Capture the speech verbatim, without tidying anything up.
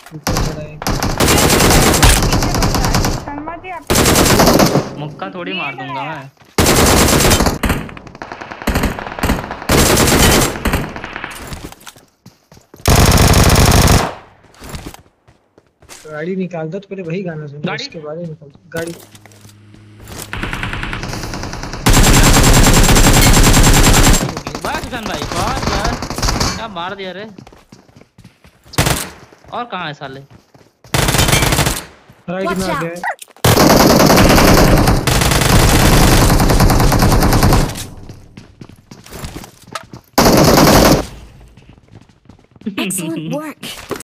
ऊपर खड़ा है। शर्मा जी आप मुक्का थोड़ी ये मार दूंगा लगाया। मैं। गाड़ी निकाल दो तो पहले वही गाना सुन लो, गाड़ी उसके बाद ही निकाल दो गाड़ी। बस हुसैन भाई, बस बस क्या मार दिया रे। और कहाँ है साले? राइट में Watch आ गया out! है। Excellent work.